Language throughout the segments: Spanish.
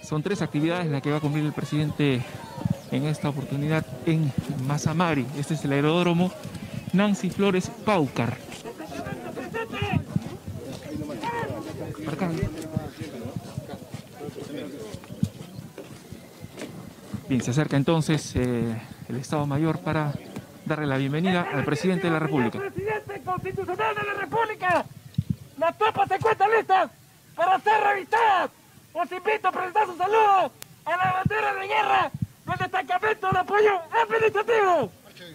Son 3 actividades las que va a cumplir el presidente en esta oportunidad en Mazamari. Este es el aeródromo Nancy Flores Paucar. Bien, se acerca entonces el Estado Mayor para darle la bienvenida al presidente de la República. Presidente constitucional de la República, las tropas se encuentran listas para ser revistadas. Os invito a presentar su saludo a la bandera de guerra del destacamento de apoyo administrativo.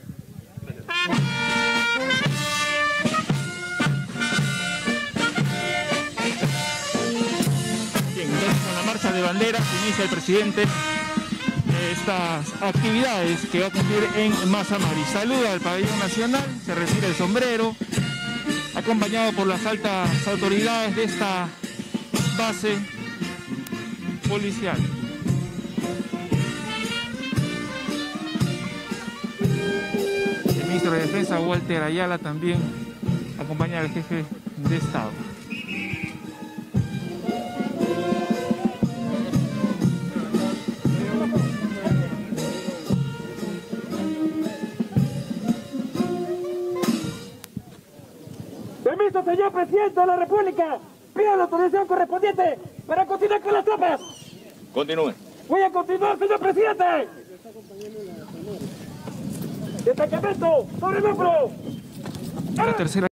Bien, entonces con la marcha de bandera inicia el presidente estas actividades que va a cumplir en Mazamari. Saluda al pabellón nacional, se retira el sombrero, acompañado por las altas autoridades de esta base policial. El ministro de Defensa, Walter Ayala, también acompaña al jefe de Estado. Permiso, señor presidente de la República. Pido la autorización correspondiente para continuar con las tropas. Continúe. Voy a continuar, señor presidente. Destacamento sobre el hombro. La tercera.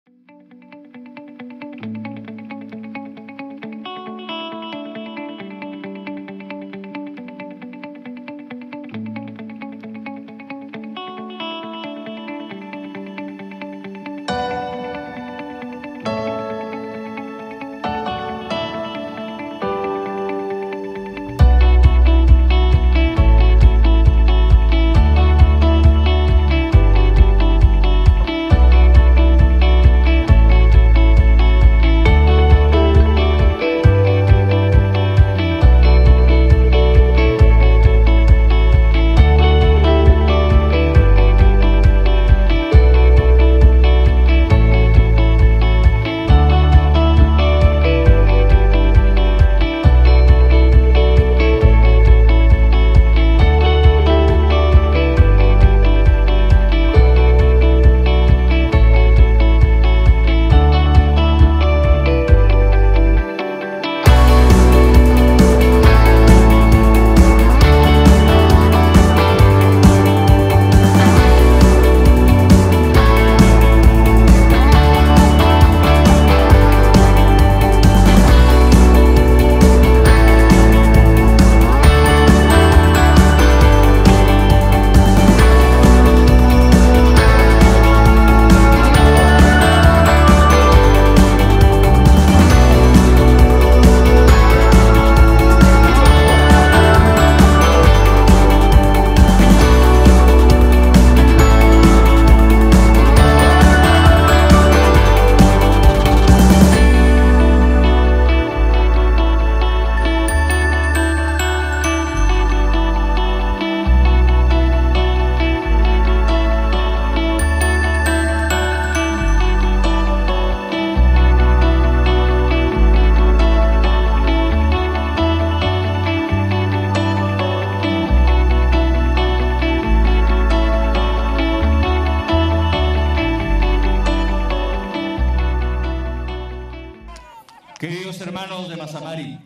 Queridos hermanos de Mazamari,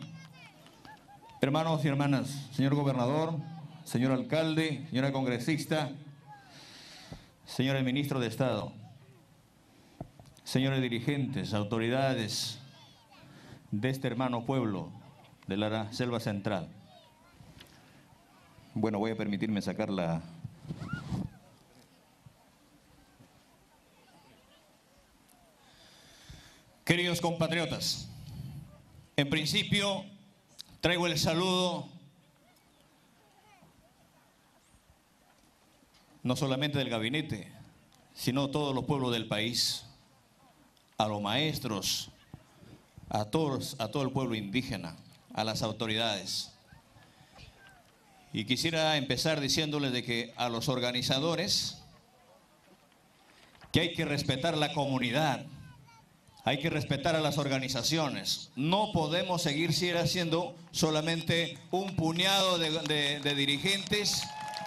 hermanos y hermanas, señor gobernador, señor alcalde, señora congresista, señores ministros de Estado, señores dirigentes, autoridades de este hermano pueblo de la Selva Central. Bueno, voy a permitirme sacar la... Queridos compatriotas, en principio traigo el saludo no solamente del gabinete, sino todos los pueblos del país, a los maestros, a todo el pueblo indígena, a las autoridades. Y quisiera empezar diciéndoles de que a los organizadores que hay que respetar la comunidad, Hay que respetar a las organizaciones. No podemos seguir siendo solamente un puñado de dirigentes.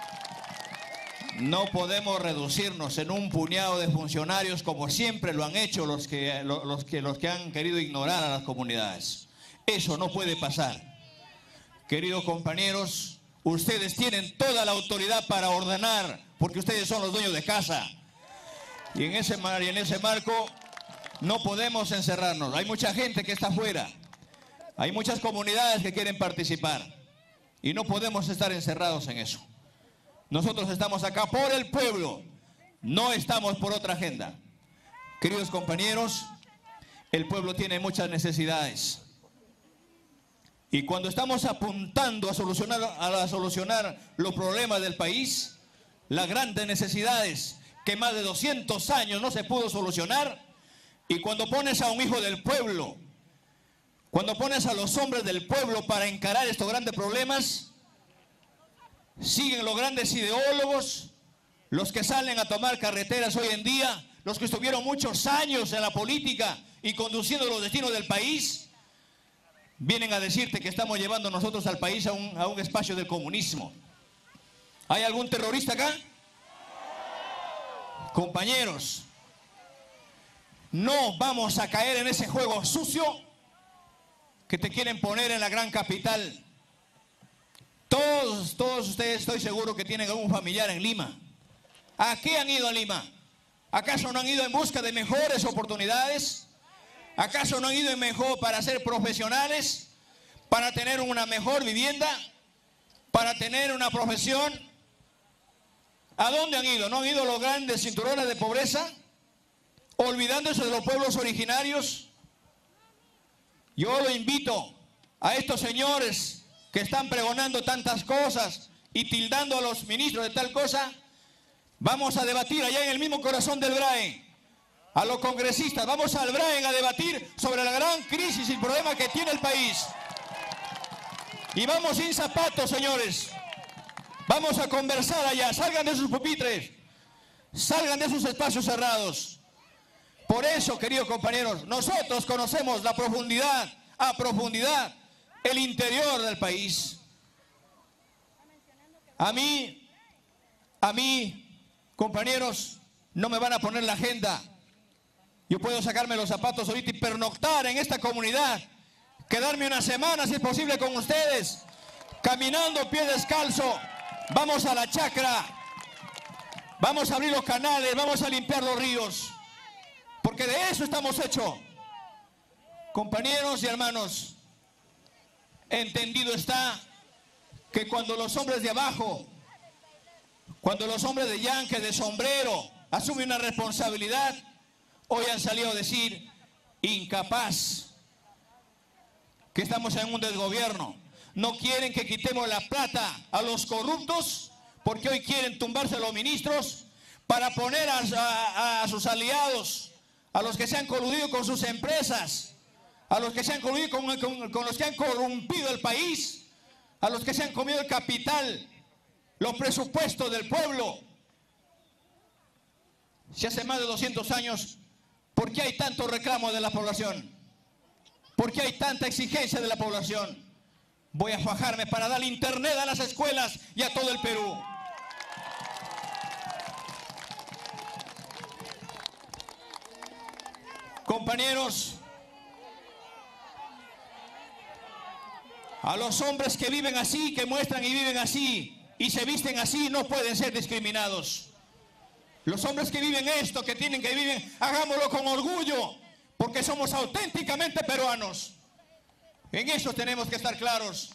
No podemos reducirnos en un puñado de funcionarios como siempre lo han hecho los que han querido ignorar a las comunidades. Eso no puede pasar. Queridos compañeros, ustedes tienen toda la autoridad para ordenar, porque ustedes son los dueños de casa. Y en ese marco no podemos encerrarnos. Hay mucha gente que está afuera. Hay muchas comunidades que quieren participar. Y no podemos estar encerrados en eso. Nosotros estamos acá por el pueblo. No estamos por otra agenda. Queridos compañeros, el pueblo tiene muchas necesidades. Y cuando estamos apuntando a solucionar los problemas del país, las grandes necesidades que más de 200 años no se pudo solucionar, y cuando pones a un hijo del pueblo, cuando pones a los hombres del pueblo para encarar estos grandes problemas, siguen los grandes ideólogos, los que salen a tomar carreteras hoy en día, los que estuvieron muchos años en la política y conduciendo los destinos del país, vienen a decirte que estamos llevando nosotros al país a un espacio del comunismo. ¿Hay algún terrorista acá? Compañeros, no vamos a caer en ese juego sucio que te quieren poner en la gran capital. Todos ustedes estoy seguro que tienen algún familiar en Lima. ¿A qué han ido a Lima? ¿Acaso no han ido en busca de mejores oportunidades? ¿Acaso no han ido para ser profesionales? ¿Para tener una mejor vivienda? ¿Para tener una profesión? ¿A dónde han ido? ¿No han ido a los grandes cinturones de pobreza? ¿Olvidándose de los pueblos originarios? Yo lo invito a estos señores que están pregonando tantas cosas y tildando a los ministros de tal cosa. Vamos a debatir allá en el mismo corazón del BRAE. A los congresistas, vamos al BRAE a debatir sobre la gran crisis y el problema que tiene el país. Y vamos sin zapatos, señores. Vamos a conversar allá. Salgan de sus pupitres. Salgan de sus espacios cerrados. Por eso, queridos compañeros, nosotros conocemos a profundidad, el interior del país. A mí, compañeros, no me van a poner la agenda. Yo puedo sacarme los zapatos ahorita y pernoctar en esta comunidad, quedarme una semana si es posible con ustedes, caminando pie descalzo. Vamos a la chacra, vamos a abrir los canales, vamos a limpiar los ríos, porque de eso estamos hechos. Compañeros y hermanos, entendido está que cuando los hombres de abajo, cuando los hombres de yanque, de sombrero, asumen una responsabilidad, hoy han salido a decir, incapaz, que estamos en un desgobierno. No quieren que quitemos la plata a los corruptos, porque hoy quieren tumbarse a los ministros para poner a sus aliados, a los que se han coludido con sus empresas, a los que se han coludido con los que han corrompido el país, a los que se han comido el capital, los presupuestos del pueblo. Si hace más de 200 años, ¿por qué hay tanto reclamo de la población? ¿Por qué hay tanta exigencia de la población? Voy a fajarme para darle internet a las escuelas y a todo el Perú. Compañeros, a los hombres que viven así, que muestran y viven así y se visten así, no pueden ser discriminados. Los hombres que viven esto, que viven, hagámoslo con orgullo, porque somos auténticamente peruanos. En eso tenemos que estar claros.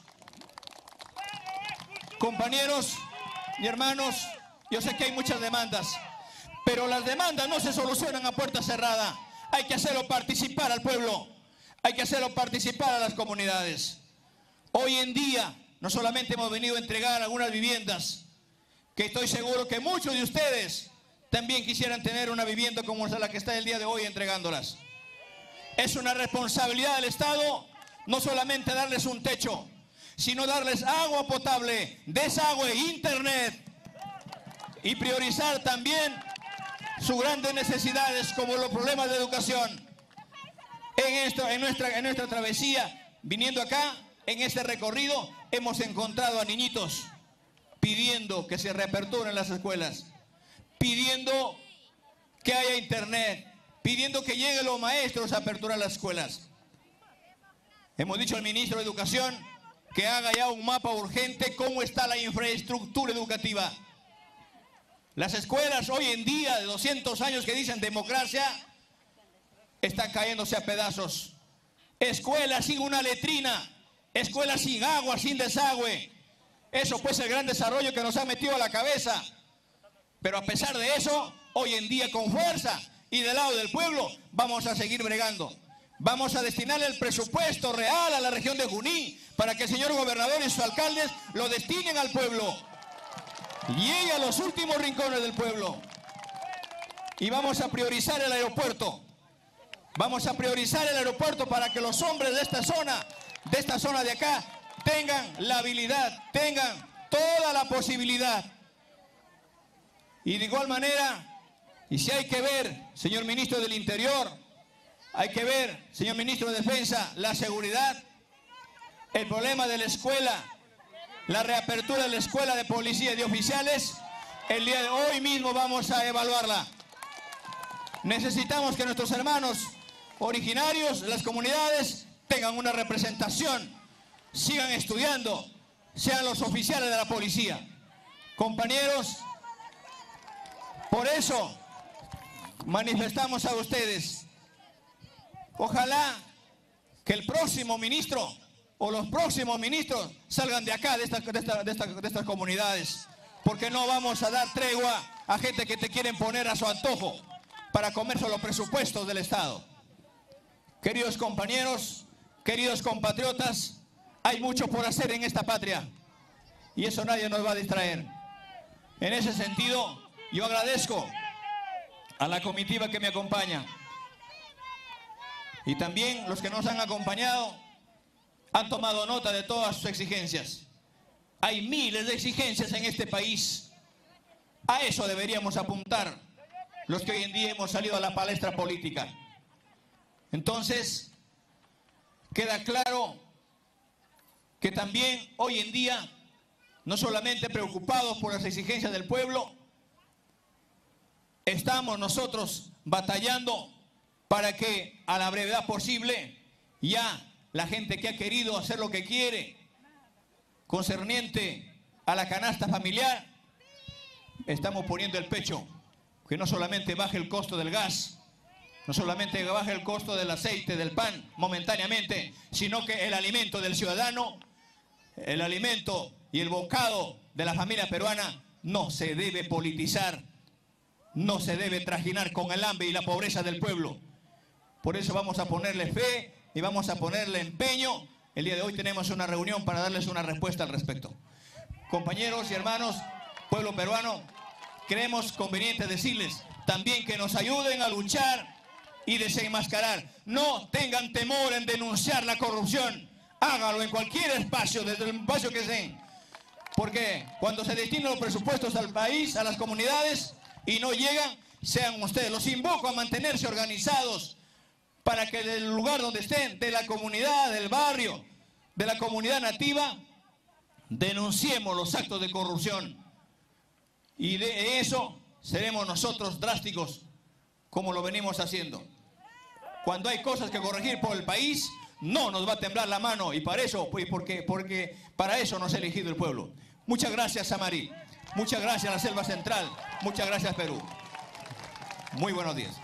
Compañeros y hermanos, yo sé que hay muchas demandas, pero las demandas no se solucionan a puerta cerrada. Hay que hacerlo participar al pueblo, hay que hacerlo participar a las comunidades. Hoy en día, no solamente hemos venido a entregar algunas viviendas, que estoy seguro que muchos de ustedes también quisieran tener una vivienda como la que está el día de hoy entregándolas. Es una responsabilidad del Estado no solamente darles un techo, sino darles agua potable, desagüe, internet y priorizar también sus grandes necesidades como los problemas de educación. En nuestra travesía, viniendo acá, en este recorrido, hemos encontrado a niñitos pidiendo que se reaperturen las escuelas, pidiendo que haya internet, pidiendo que lleguen los maestros a aperturar las escuelas. Hemos dicho al ministro de Educación que haga ya un mapa urgente cómo está la infraestructura educativa. Las escuelas hoy en día de 200 años que dicen democracia están cayéndose a pedazos. Escuelas sin una letrina, escuelas sin agua, sin desagüe. Eso pues el gran desarrollo que nos ha metido a la cabeza. Pero a pesar de eso, hoy en día con fuerza y del lado del pueblo vamos a seguir bregando. Vamos a destinarle el presupuesto real a la región de Junín para que el señor gobernador y sus alcaldes lo destinen al pueblo. Llegue a los últimos rincones del pueblo. Y vamos a priorizar el aeropuerto. Vamos a priorizar el aeropuerto para que los hombres de esta zona de acá, tengan la habilidad, tengan toda la posibilidad. Y de igual manera, y si hay que ver, señor ministro del Interior, hay que ver, señor ministro de Defensa, la seguridad, el problema de la escuela, la reapertura de la escuela de policía y de oficiales, el día de hoy mismo vamos a evaluarla. Necesitamos que nuestros hermanos originarios de las comunidades tengan una representación, sigan estudiando, sean los oficiales de la policía. Compañeros, por eso manifestamos a ustedes. Ojalá que el próximo ministro o los próximos ministros salgan de acá, de estas comunidades, porque no vamos a dar tregua a gente que te quieren poner a su antojo para comerse los presupuestos del Estado. Queridos compañeros, queridos compatriotas, hay mucho por hacer en esta patria y eso nadie nos va a distraer. En ese sentido, yo agradezco a la comitiva que me acompaña. Y también los que nos han acompañado han tomado nota de todas sus exigencias. Hay miles de exigencias en este país. A eso deberíamos apuntar los que hoy en día hemos salido a la palestra política. Entonces, queda claro que también hoy en día, no solamente preocupados por las exigencias del pueblo, estamos nosotros batallando para que a la brevedad posible ya la gente que ha querido hacer lo que quiere concerniente a la canasta familiar, estamos poniendo el pecho, que no solamente baje el costo del gas, no solamente baje el costo del aceite, del pan momentáneamente, sino que el alimento del ciudadano, el alimento y el bocado de la familia peruana no se debe politizar, no se debe trajinar con el hambre y la pobreza del pueblo. Por eso vamos a ponerle fe y vamos a ponerle empeño. El día de hoy tenemos una reunión para darles una respuesta al respecto. Compañeros y hermanos, pueblo peruano, creemos conveniente decirles también que nos ayuden a luchar y desenmascarar. No tengan temor en denunciar la corrupción. Hágalo en cualquier espacio, desde el espacio que sea. Porque cuando se destinan los presupuestos al país, a las comunidades, y no llegan, sean ustedes. Los invoco a mantenerse organizados para que del lugar donde estén, de la comunidad, del barrio, de la comunidad nativa, denunciemos los actos de corrupción. Y de eso seremos nosotros drásticos, como lo venimos haciendo. Cuando hay cosas que corregir por el país, no nos va a temblar la mano, y para eso, porque para eso nos ha elegido el pueblo. Muchas gracias, Samarí. Muchas gracias, la Selva Central. Muchas gracias, Perú. Muy buenos días.